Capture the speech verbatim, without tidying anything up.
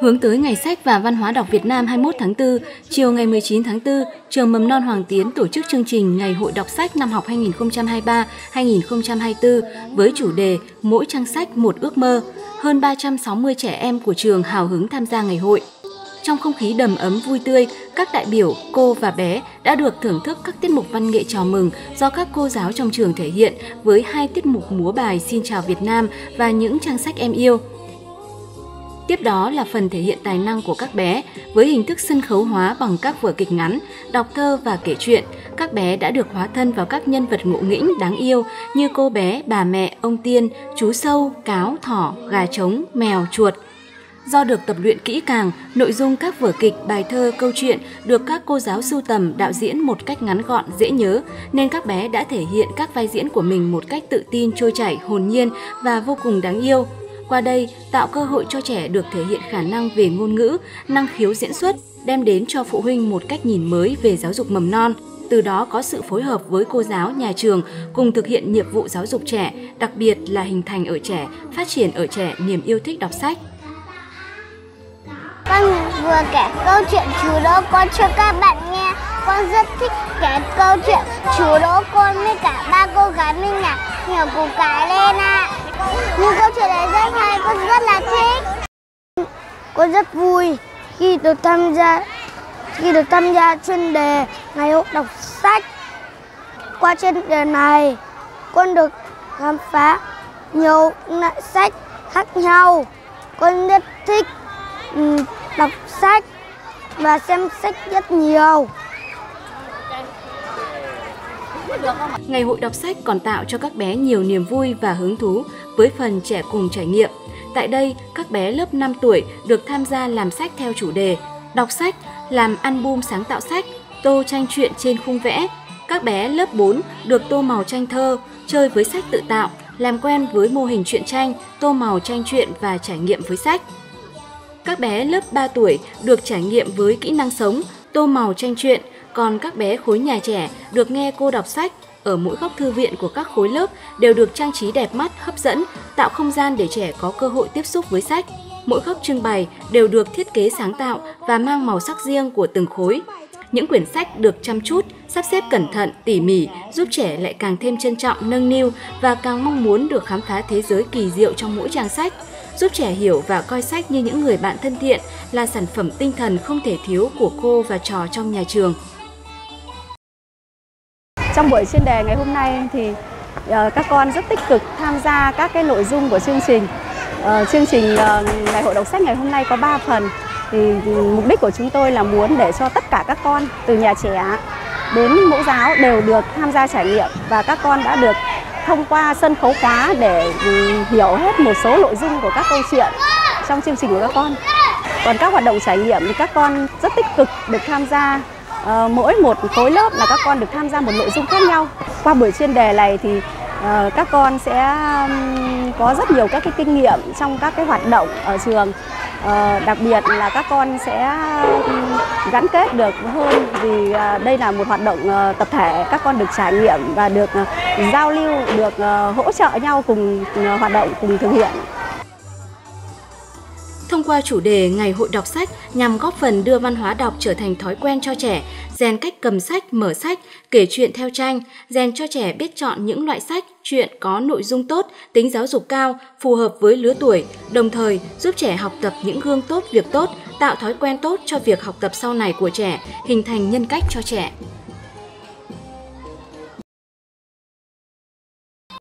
Hướng tới Ngày sách và Văn hóa đọc Việt Nam hai mươi mốt tháng tư, chiều ngày mười chín tháng tư, trường Mầm non Hoàng Tiến tổ chức chương trình Ngày hội đọc sách năm học hai nghìn không trăm hai mươi ba hai nghìn không trăm hai mươi tư với chủ đề Mỗi trang sách một ước mơ. Hơn ba trăm sáu mươi trẻ em của trường hào hứng tham gia ngày hội. Trong không khí đầm ấm vui tươi, các đại biểu, cô và bé đã được thưởng thức các tiết mục văn nghệ chào mừng do các cô giáo trong trường thể hiện với hai tiết mục múa bài Xin chào Việt Nam và Những trang sách em yêu. Tiếp đó là phần thể hiện tài năng của các bé với hình thức sân khấu hóa bằng các vở kịch ngắn, đọc thơ và kể chuyện. Các bé đã được hóa thân vào các nhân vật ngộ nghĩnh đáng yêu như cô bé, bà mẹ, ông Tiên, chú sâu, cáo, thỏ, gà trống, mèo, chuột. Do được tập luyện kỹ càng, nội dung các vở kịch, bài thơ, câu chuyện được các cô giáo sưu tầm, đạo diễn một cách ngắn gọn, dễ nhớ, nên các bé đã thể hiện các vai diễn của mình một cách tự tin, trôi chảy, hồn nhiên và vô cùng đáng yêu. Qua đây, tạo cơ hội cho trẻ được thể hiện khả năng về ngôn ngữ, năng khiếu diễn xuất, đem đến cho phụ huynh một cách nhìn mới về giáo dục mầm non. Từ đó có sự phối hợp với cô giáo, nhà trường cùng thực hiện nhiệm vụ giáo dục trẻ, đặc biệt là hình thành ở trẻ, phát triển ở trẻ niềm yêu thích đọc sách. Con vừa kể câu chuyện chú Đỗ Con cho các bạn nghe. Con rất thích kể câu chuyện chú Đỗ Con với cả ba cô gái Minh Nhạc nhiều củ cải lên ạ. À. Nhưng câu chuyện này rất hay, con rất là thích. Con rất vui khi được tham gia khi được tham gia chuyên đề Ngày hội đọc sách. Qua chuyên đề này, con được khám phá nhiều loại sách khác nhau. Con rất thích đọc sách và xem sách rất nhiều. Ngày hội đọc sách còn tạo cho các bé nhiều niềm vui và hứng thú với phần trẻ cùng trải nghiệm. Tại đây, các bé lớp năm tuổi được tham gia làm sách theo chủ đề đọc sách, làm album sáng tạo sách, tô tranh truyện trên khung vẽ. Các bé lớp bốn được tô màu tranh thơ, chơi với sách tự tạo, làm quen với mô hình truyện tranh, tô màu tranh truyện và trải nghiệm với sách. Các bé lớp ba tuổi được trải nghiệm với kỹ năng sống, tô màu tranh truyện, còn các bé khối nhà trẻ được nghe cô đọc sách. Ở mỗi góc thư viện của các khối lớp đều được trang trí đẹp mắt, hấp dẫn, tạo không gian để trẻ có cơ hội tiếp xúc với sách. Mỗi góc trưng bày đều được thiết kế sáng tạo và mang màu sắc riêng của từng khối. Những quyển sách được chăm chút, sắp xếp cẩn thận, tỉ mỉ, giúp trẻ lại càng thêm trân trọng, nâng niu và càng mong muốn được khám phá thế giới kỳ diệu trong mỗi trang sách, giúp trẻ hiểu và coi sách như những người bạn thân thiện, là sản phẩm tinh thần không thể thiếu của cô và trò trong nhà trường. Trong buổi chuyên đề ngày hôm nay thì uh, các con rất tích cực tham gia các cái nội dung của chương trình. Uh, chương trình uh, Ngày hội đọc sách ngày hôm nay có ba phần. Thì mục đích của chúng tôi là muốn để cho tất cả các con từ nhà trẻ đến mẫu giáo đều được tham gia trải nghiệm, và các con đã được thông qua sân khấu hóa để hiểu hết một số nội dung của các câu chuyện trong chương trình của các con. Còn các hoạt động trải nghiệm thì các con rất tích cực được tham gia. Uh, mỗi một khối lớp là các con được tham gia một nội dung khác nhau. Qua buổi chuyên đề này thì uh, các con sẽ um, có rất nhiều các cái kinh nghiệm trong các cái hoạt động ở trường. Uh, đặc biệt là các con sẽ um, gắn kết được hơn, vì uh, đây là một hoạt động uh, tập thể, các con được trải nghiệm và được uh, giao lưu, được uh, hỗ trợ nhau cùng uh, hoạt động, cùng thực hiện. Thông qua chủ đề Ngày hội đọc sách nhằm góp phần đưa văn hóa đọc trở thành thói quen cho trẻ, rèn cách cầm sách, mở sách, kể chuyện theo tranh, rèn cho trẻ biết chọn những loại sách, truyện có nội dung tốt, tính giáo dục cao, phù hợp với lứa tuổi, đồng thời giúp trẻ học tập những gương tốt, việc tốt, tạo thói quen tốt cho việc học tập sau này của trẻ, hình thành nhân cách cho trẻ.